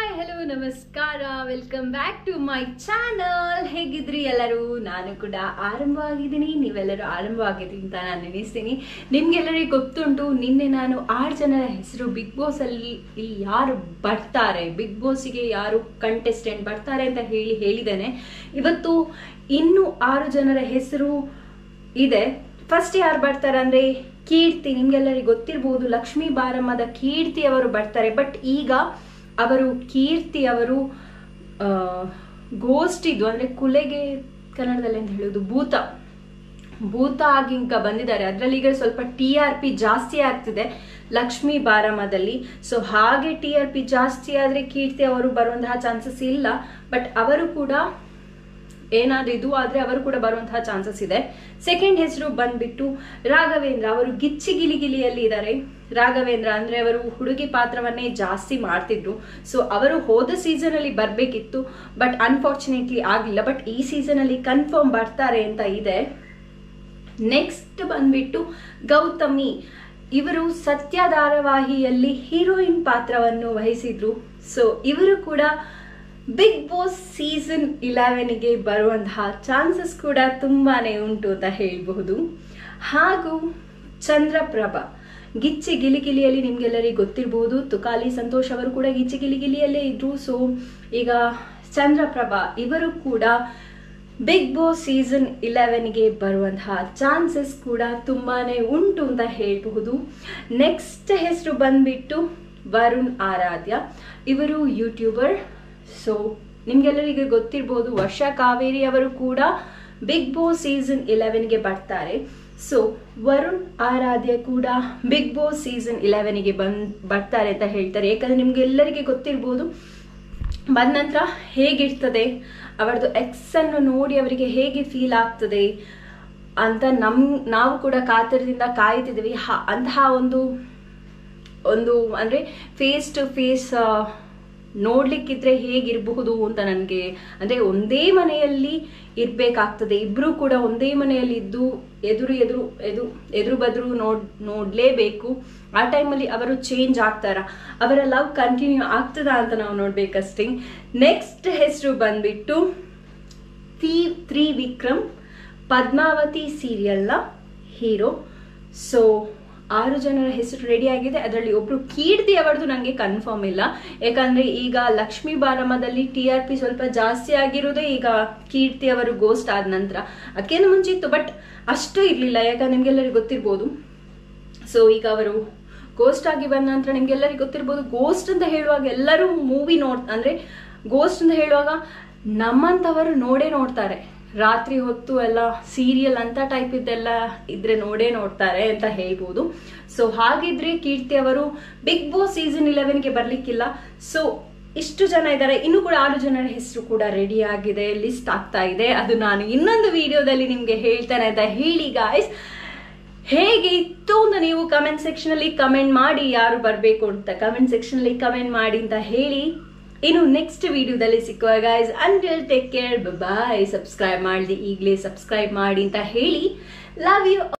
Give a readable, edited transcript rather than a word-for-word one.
Hi hello ನಮಸ್ಕಾರ, welcome back to my channel. ಹೇಗಿದ್ರಿ ಎಲ್ಲರೂ? ನಾನು ಕೂಡ ಆರಂಭವಾಗಿದ್ದೀನಿ, ನೀವೆಲ್ಲರೂ ಆರಂಭವಾಗಿದ್ದೀನಿ ಅಂತ ನಾನು ನೆನೆಸ್ತೀನಿ. ನಿಮ್ಗೆಲ್ಲರಿಗೂ ಗೊತ್ತುಂಟು, ನಿನ್ನೆ ನಾನು 6 ಜನರ ಹೆಸರು ಬಿಗ್ ಬಾಸ್ ಅಲ್ಲಿ ಯಾರು ಬರ್ತಾರೆ, ಬಿಗ್ ಬಾಸ್ಗೆ ಯಾರು ಕಂಟೆಸ್ಟೆಂಟ್ ಬರ್ತಾರೆ ಅಂತ ಹೇಳಿದ್ದೇನೆ. ಇವತ್ತು ಇನ್ನು 6 ಜನರ ಹೆಸರು ಇದೆ. ಫಸ್ಟ್ ಯಾರು ಬರ್ತಾರೆ ಅಂದ್ರೆ ಕೀರ್ತಿ. ನಿಮ್ಗೆಲ್ಲರಿಗೂ ಗೊತ್ತಿರ್ಬೋದು, ಲಕ್ಷ್ಮೀ ಬಾರಮ್ಮದ ಕೀರ್ತಿ ಅವರು ಬರ್ತಾರೆ. ಬಟ್ ಈಗ ಅವರು ಕೀರ್ತಿ ಅವರು ಗೋಸ್ಟ್ ಇದ್ದು ಅಂದ್ರೆ ಕುಲೆಗೆ ಕನ್ನಡದಲ್ಲಿ ಅಂತ ಹೇಳುದು ಭೂತ ಆಗಿ ಈಗ ಬಂದಿದ್ದಾರೆ. ಅದರಲ್ಲಿ ಈಗ ಸ್ವಲ್ಪ TRP ಜಾಸ್ತಿ ಆಗ್ತಿದೆ ಲಕ್ಷ್ಮೀ ಬಾರಮ್ಮದಲ್ಲಿ. ಸೊ ಹಾಗೆ TRP ಜಾಸ್ತಿ ಆದ್ರೆ ಕೀರ್ತಿ ಅವರು ಬರುವಂತಹ ಚಾನ್ಸಸ್ ಇಲ್ಲ. ಬಟ್ ಅವರು ಕೂಡ ಏನಾದ್ರೂ ಇದು ಆದ್ರೆ ಅವರು ಕೂಡ ಬರುವಂತಹ ಚಾನ್ಸಸ್ ಇದೆ. ಸೆಕೆಂಡ್ ಹೆಸರು ಬಂದ್ಬಿಟ್ಟು ರಾಘವೇಂದ್ರ. ಅವರು ಗಿಚ್ಚಿ ಗಿಲಿಗಿಲಿಯಲ್ಲಿ ಇದ್ದಾರೆ. ರಾಘವೇಂದ್ರ ಅಂದ್ರೆ ಅವರು ಹುಡುಗಿ ಪಾತ್ರವನ್ನೇ ಜಾಸ್ತಿ ಮಾಡ್ತಿದ್ರು. ಸೊ ಅವರು ಹೋದ ಸೀಸನ್ ಅಲ್ಲಿ ಬರ್ಬೇಕಿತ್ತು, ಬಟ್ ಅನ್ಫಾರ್ಚುನೇಟ್ಲಿ ಆಗ್ಲಿಲ್ಲ. ಬಟ್ ಈ ಸೀಸನ್ ಅಲ್ಲಿ ಕನ್ಫರ್ಮ್ ಬರ್ತಾರೆ ಅಂತ ಇದೆ. ನೆಕ್ಸ್ಟ್ ಬಂದ್ಬಿಟ್ಟು ಗೌತಮಿ. ಇವರು ಸತ್ಯ ಧಾರಾವಾಹಿಯಲ್ಲಿ ಹೀರೋಯಿನ್ ಪಾತ್ರವನ್ನು ವಹಿಸಿದ್ರು. ಸೊ ಇವರು ಕೂಡ ಬಿಗ್ ಬಾಸ್ ಸೀಸನ್ 11ಗೆ ಬರುವಂತಹ ಚಾನ್ಸಸ್ ಕೂಡ ತುಂಬಾನೇ ಉಂಟು ಅಂತ ಹೇಳಬಹುದು. ಹಾಗೂ ಚಂದ್ರಪ್ರಭಾ ಗಿಚ್ಚಿ ಗಿಲಿಗಿಲಿಯಲ್ಲಿ ನಿಮ್ಗೆಲ್ಲರಿಗೂ ಗೊತ್ತಿರಬಹುದು, ತುಕಾಲಿ ಸಂತೋಷ್ ಅವರು ಕೂಡ ಗಿಚ್ಚಿ ಗಿಲಿಗಿಲಿಯಲ್ಲೇ ಇದ್ರು. ಸೊ ಈಗ ಚಂದ್ರಪ್ರಭಾ ಇವರು ಕೂಡ ಬಿಗ್ ಬಾಸ್ ಸೀಸನ್ 11ಗೆ ಬರುವಂತಹ ಚಾನ್ಸಸ್ ಕೂಡ ತುಂಬಾನೇ ಉಂಟು ಅಂತ ಹೇಳಬಹುದು. ನೆಕ್ಸ್ಟ್ ಹೆಸರು ಬಂದ್ಬಿಟ್ಟು ವರುಣ್ ಆರಾಧ್ಯ. ಇವರು ಯೂಟ್ಯೂಬರ್. ಸೊ ನಿಮ್ಗೆಲ್ಲರಿಗೂ ಗೊತ್ತಿರ್ಬೋದು, ವರ್ಷಾ ಕಾವೇರಿ ಅವರು ಕೂಡ ಬಿಗ್ ಬಾಸ್ ಸೀಸನ್ 11ಗೆ ಬರ್ತಾರೆ. ಸೊ ವರುಣ್ ಆರಾಧ್ಯ ಕೂಡ ಬಿಗ್ ಬಾಸ್ ಸೀಸನ್ 11ಗೆ ಬರ್ತಾರೆ ಅಂತ ಹೇಳ್ತಾರೆ. ಯಾಕಂದ್ರೆ ನಿಮ್ಗೆಲ್ಲರಿಗೆ ಗೊತ್ತಿರ್ಬೋದು, ಬಂದ ನಂತರ ಹೇಗಿರ್ತದೆ ಅವರದ್ದು ಎಕ್ಸ್ ಅನ್ನು ನೋಡಿ ಅವರಿಗೆ ಹೇಗೆ ಫೀಲ್ ಆಗ್ತದೆ ಅಂತ ನಾವು ಕೂಡ ಕಾತರದಿಂದ ಕಾಯ್ತಿದ್ದೀವಿ. ಅಂತಹ ಒಂದು ಅಂದ್ರೆ ಫೇಸ್ ಟು ಫೇಸ್ ನೋಡ್ಲಿಕ್ಕಿದ್ರೆ ಹೇಗಿರಬಹುದು ಅಂತ ನನಗೆ, ಅಂದ್ರೆ ಒಂದೇ ಮನೆಯಲ್ಲಿ ಇರ್ಬೇಕಾಗ್ತದೆ, ಇಬ್ರು ಕೂಡ ಒಂದೇ ಮನೆಯಲ್ಲಿ ಇದ್ದು ಎದುರು ಬದ್ರು ನೋಡ್ಲೇಬೇಕು. ಆ ಟೈಮಲ್ಲಿ ಅವರು ಚೇಂಜ್ ಆಗ್ತಾರ, ಅವರ ಲವ್ ಕಂಟಿನ್ಯೂ ಆಗ್ತದ ಅಂತ ನಾವು ನೋಡ್ಬೇಕಷ್ಟೇ. ನೆಕ್ಸ್ಟ್ ಹೆಸರು ಬಂದ್ಬಿಟ್ಟು ತ್ರಿವಿಕ್ರಮ್, ಪದ್ಮಾವತಿ ಸೀರಿಯಲ್ನ ಹೀರೋ. ಸೊ 6 ಜನರ ಹೆಸರು ರೆಡಿ ಆಗಿದೆ. ಅದರಲ್ಲಿ ಒಬ್ರು ಕೀರ್ತಿ ಅವರದು ನನಗೆ ಕನ್ಫರ್ಮ್ ಇಲ್ಲ. ಯಾಕಂದ್ರೆ ಈಗ ಲಕ್ಷ್ಮೀ ಬಾರಮ್ಮದಲ್ಲಿ TRP ಸ್ವಲ್ಪ ಜಾಸ್ತಿ ಆಗಿರೋದೇ ಈಗ ಕೀರ್ತಿ ಅವರು ಗೋಸ್ಟ್ ಆದ ನಂತರ. ಅದಕ್ಕೇನು ಮುಂಚೆ ಇತ್ತು, ಬಟ್ ಅಷ್ಟು ಇರ್ಲಿಲ್ಲ. ಯಾಕಂದ್ರೆ ನಿಮ್ಗೆಲ್ಲರಿಗೂ ಗೊತ್ತಿರ್ಬೋದು. ಸೊ ಈಗ ಅವರು ಗೋಸ್ಟ್ ಆಗಿ ಬಂದ ನಂತರ ನಿಮ್ಗೆಲ್ಲರಿಗೂ ಗೊತ್ತಿರ್ಬೋದು, ಗೋಸ್ಟ್ ಅಂತ ಹೇಳುವಾಗ ಎಲ್ಲರೂ ಮೂವಿ ಅಂದ್ರೆ ಗೋಸ್ಟ್ ಅಂತ ಹೇಳುವಾಗ ನಮ್ಮಂತವರು ನೋಡ್ತಾರೆ. ರಾತ್ರಿ ಹೊತ್ತು ಎಲ್ಲ ಸೀರಿಯಲ್ ಅಂತ ಟೈಪ್ ಇದ್ದೆಲ್ಲ ಇದ್ರೆ ನೋಡ್ತಾರೆ ಅಂತ ಹೇಳ್ಬೋದು. ಸೊ ಹಾಗಿದ್ರೆ ಕೀರ್ತಿ ಅವರು ಬಿಗ್ ಬಾಸ್ ಸೀಸನ್ 11ಗೆ ಬರ್ಲಿಕ್ಕಿಲ್ಲ. ಸೊ ಇಷ್ಟು ಜನ ಇದ್ದಾರೆ. ಇನ್ನು ಕೂಡ 6 ಜನರ ಹೆಸರು ಕೂಡ ರೆಡಿ ಆಗಿದೆ, ಲಿಸ್ಟ್ ಆಗ್ತಾ ಇದೆ. ಅದು ನಾನು ಇನ್ನೊಂದು ವಿಡಿಯೋದಲ್ಲಿ ನಿಮ್ಗೆ ಹೇಳ್ತೇನೆ ಅಂತ ಹೇಳಿ ಗಾಯ್ಸ್, ಹೇಗೆ ಇತ್ತು ಅಂತ ನೀವು ಕಮೆಂಟ್ ಸೆಕ್ಷನ್ ಅಲ್ಲಿ ಕಮೆಂಟ್ ಮಾಡಿ. ಯಾರು ಬರ್ಬೇಕು ಅಂತ ಕಮೆಂಟ್ ಸೆಕ್ಷನ್ ಅಲ್ಲಿ ಕಮೆಂಟ್ ಮಾಡಿ ಅಂತ ಹೇಳಿ, ಇನ್ನು ನೆಕ್ಸ್ಟ್ ವಿಡಿಯೋದಲ್ಲಿ ಸಿಕ್ಕುವ guys. Until take care, bye. Subscribe ಮಾಡಿ, ಈಗಲೇ ಸಬ್ಸ್ಕ್ರೈಬ್ ಮಾಡಿ ಅಂತ ಹೇಳಿ, ಲವ್ ಯು.